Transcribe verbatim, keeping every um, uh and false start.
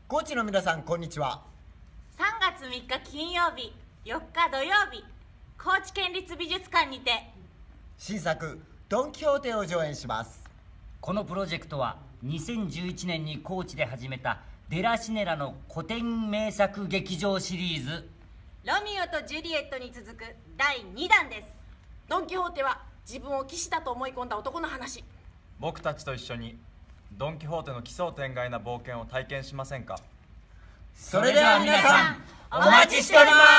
高知の皆さん、こんにちは。 さんがつみっか金曜日、よっか土曜日、高知県立美術館にて新作ドン・キホーテを上演します。 このプロジェクトはにせんじゅういちねんに高知で始めたデラシネラの古典名作劇場シリーズ、 ロミオとジュリエットに続くだいにだんです。 ドン・キホーテは自分を騎士だと思い込んだ男の話。 僕たちと一緒にドン・キホーテの奇想天外な冒険を体験しませんか。 それでは皆さん、 お待ちしております。